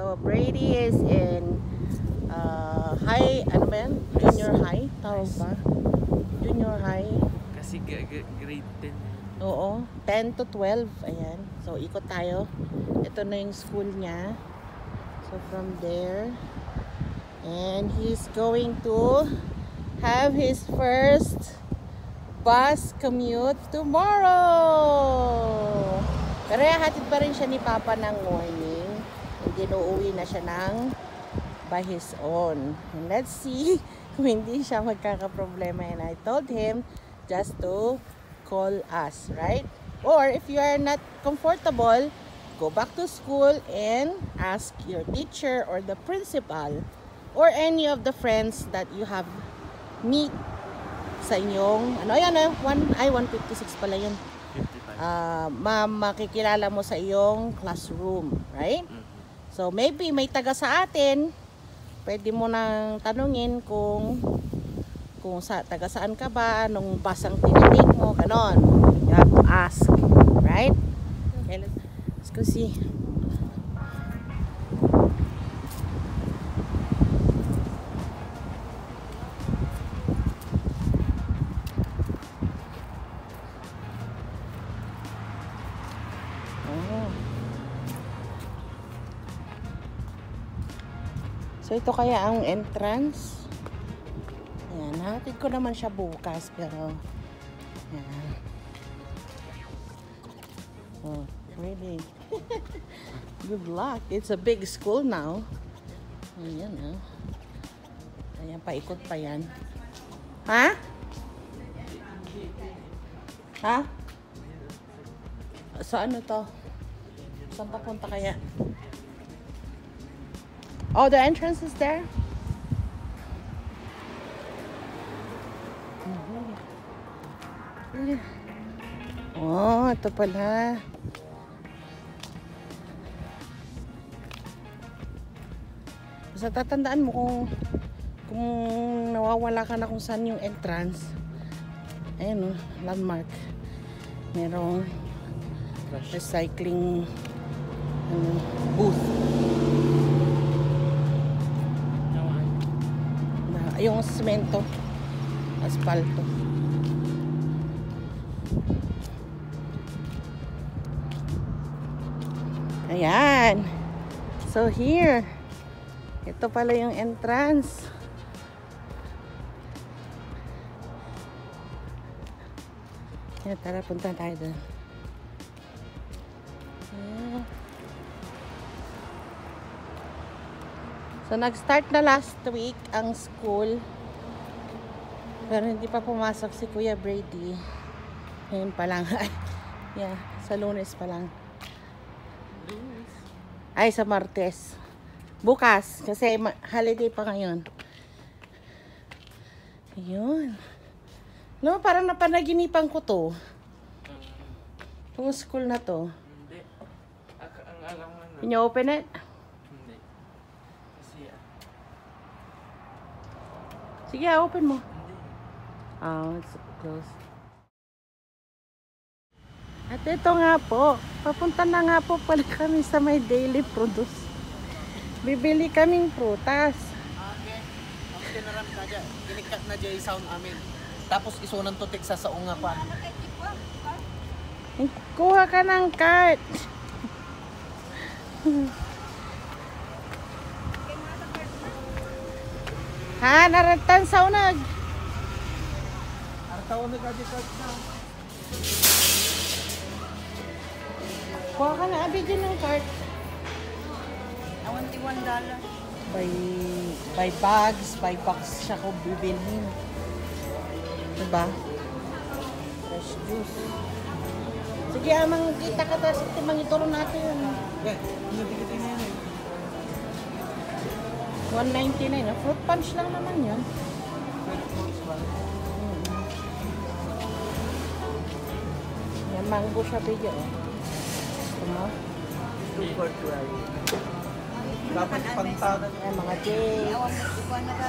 So Brady is in high, ano ba yan? Junior high? Tawag ba? Junior high. Kasi grade 10. Oo, 10 to 12. Ayan. So ikot tayo. Ito na yung school niya. So from there, and he's going to have his first bus commute tomorrow. Pero hatid pa rin siya ni Papa ng morning. Hindi uuwi na siya ng by his own. And let's see kung hindi siya magkakaproblema. And I told him just to call us, right? Or if you are not comfortable, go back to school and ask your teacher or the principal or any of the friends that you have meet sa inyong, ano yan, 156 pala yun. 55. Makikilala mo sa iyong classroom, right? So maybe may taga sa atin, pwede mo nang tanungin kung taga saan ka ba, anong basang tinitake mo, ganon. You have to ask, right? Okay, let's go see. So ito kaya ang entrance. Ayan, hatid ko naman siya bukas, pero ayan. Oh, really? Good luck. It's a big school now. Ayan, ayan, paikot pa yan. Ha? Ha? So ano to? Saan papunta kaya? Oh, the entrance is there. Oh, ito pala. Basta tatandaan mo kung nawawala ka na kung saan yung entrance. Ayan, landmark. Merong recycling booth. Yung semento, asfalto. Ayan. So here, ito pala yung entrance. Ayan, tara, punta tayo doon. So, nag-start na last week ang school. Pero hindi pa pumasok si Kuya Brady. Ngayon pa lang. Yeah, sa Lunes pa lang. Ay, sa Martes. Bukas, kasi holiday pa ngayon. Ayun. No, parang napanaginipan ko to. Itong school na to. Hindi. Ang alam mo na. Can you open it? Sige, open mo. Oh, it's closed. At ito nga po, papunta na nga po pala kami sa may daily produce. Bibili kaming prutas. Okay. Ang tinaram na dyan. Kinikat na dyan yung sound amin. Tapos isunan to tig sa saong nga pa. Kuha ka ng cart. Ha, naratan sa unag. Artaw na ka dyan na. Kuha ka na, abidin ng cart. $21. By bags, by box siya ko bibilhin. Diba? Fresh juice. Sige, amang kita ka tapos timang ituro natin. Okay. Nabigit na yan. 199. Fruit punch lang naman yan. Yan, mango siya bigyan. Ito mo? 2 for 12. Dapat pantanan. Yan, mga dates. Awan mo, ikuha na ka.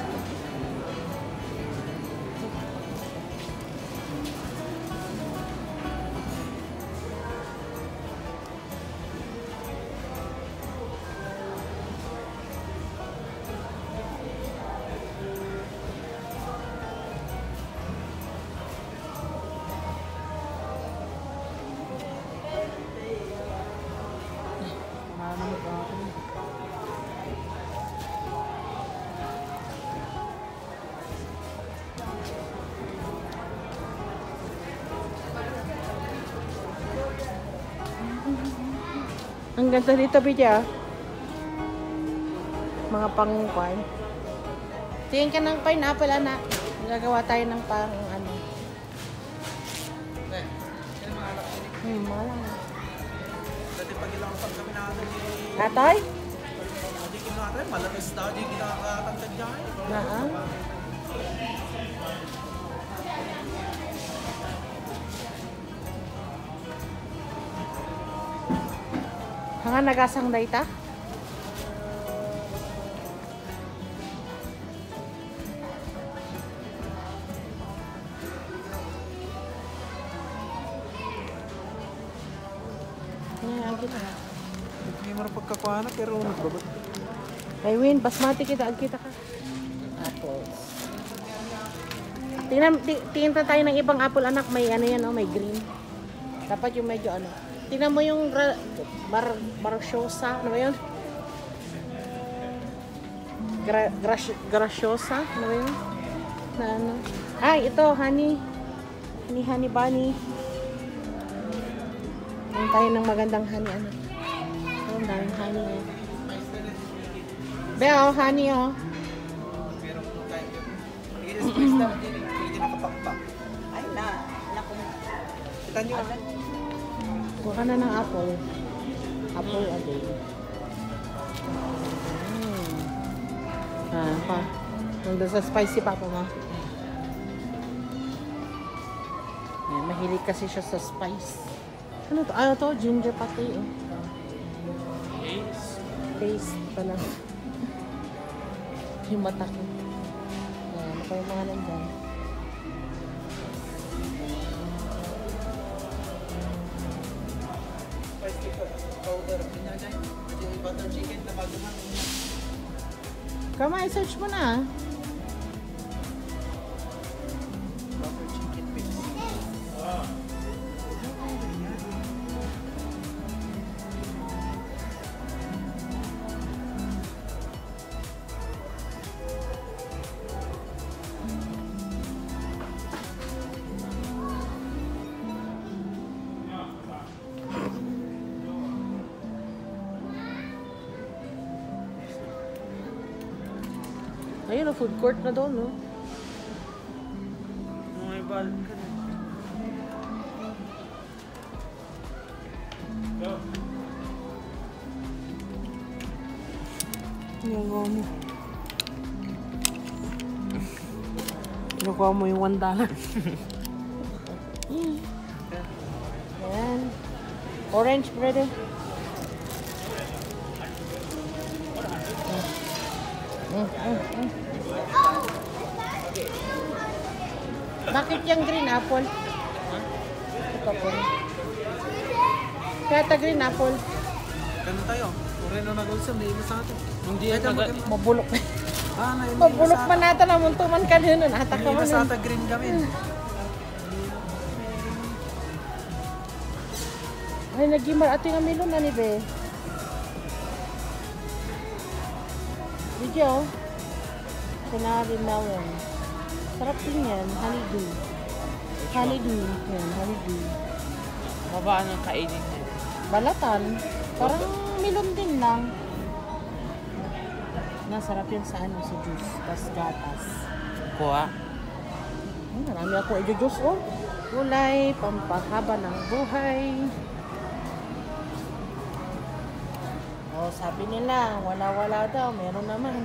Ang ganda dito, Bidya. Mga pangkuan. Tingin ka ng pineapple, anak. Gagawa tayo ng pang ano. Malang. Dati pag ilang pag kami natin Atoy? hindi kinakatay, malakas daw, hindi kinakatantad dyan. Naa. Hanga nagasang dayta? Hindi mo rin pagkakuha na, pero nagbabat. Ay, Win, basmati kita. Agkita ka. Apples. Tingnan pa tayo ng ibang apple, anak. May ano yan, oh, may green. Dapat yung medyo ano. Tingnan mo yung graciosa. Ano ba yun? Graciosa. Ano ba yun? Na ano? Ay, ito, honey. Honey bunny. Tingnan tayo ng magandang honey, anak. Oh, ang daming honey eh. Beo, honey, oh. Pero kung tayo yun. Mag-i-squeeze daw, hindi nakapakpak. Ay, naku. Kita nyo, Kuha ka na ng apple. Apple a day. Pa. Nandun sa spicy papa mo. Ayan, mahilig kasi siya sa spice. Ano to? Ano to? Ginger pati, oh. Paste pala. Yung mata ko. Ayan, ano pa yung mga nandyan? powder. Yung butter chicken na baguhan. Kama, i-search mo na. Butter chicken paste. Ayun, oh, food court na doon, no? May bal ka na. Ginagawa mo. Kinukuha mo yung $1. Ayan. Orange, brother. Bakit yung green apple? Ito po. Kaya green apple. Ganun tayo. Moreno na doon sa may iba sa atin. Hindi Ay, yan mag- Mabulok. may Mabulok pa natin ang muntuman ka din. Nata ka May mo iba sa nun. atin green kami. Ay, nagimar. Ato yung melon na ni Be. Video. Canary melon. Sarap din yan. Honeydew. Honeydew. Yan, honeydew. Mabaan ang kainin niya. Balatan. Parang melon din lang. Nasarap yan sa ano, sa juice. Tas gatas. Kuha. Marami ako i-juice, oh. Gulay, pampahaba ng buhay. Oh, sabi nila, wala-wala daw. Meron naman.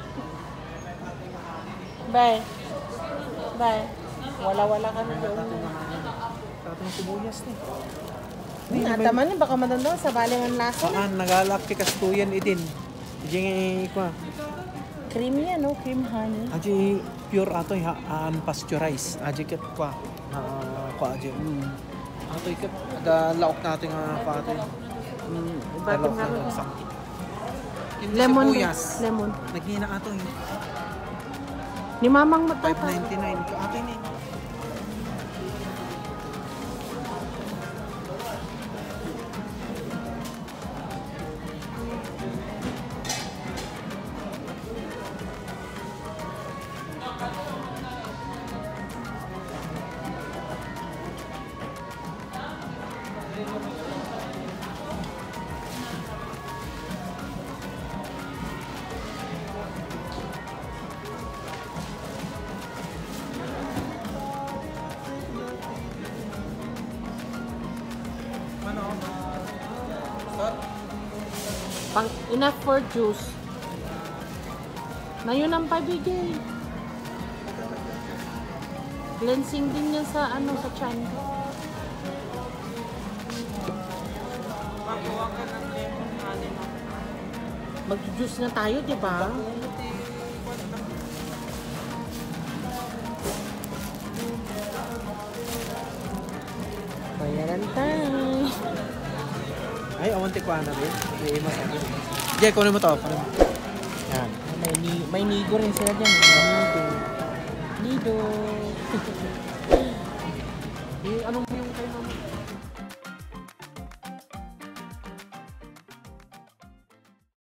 Bye. Bye. Wala-wala ka na doon. Sa ating sibuyas ni. Nataman baka madanda sa balingan lasa. Saan? Nagalaki kastuyan idin. Diyan ko. Cream yan, no? Cream honey. Aji pure ato ha unpasteurized. Aji ket kwa. Kwa aji. Ato ikat aga laok natin nga pa ato. Iba itong nga rin. sakit. Lemon. Sibuyas. Lemon. Naghina ato yun. Ni mamang matata. 5.99 ato ni. Enough for juice. Na yun ang pabigay. Cleansing din yan sa ano, sa tiyan. Magawa ka ng lemon honey. Mag-juice na tayo, di ba? Bayaran tayo. Ay, awanti ko na rin. May masarap. Jay, kunin mo to. Kunin mo. Yan. May nigo rin sila dyan. Nido. Nido.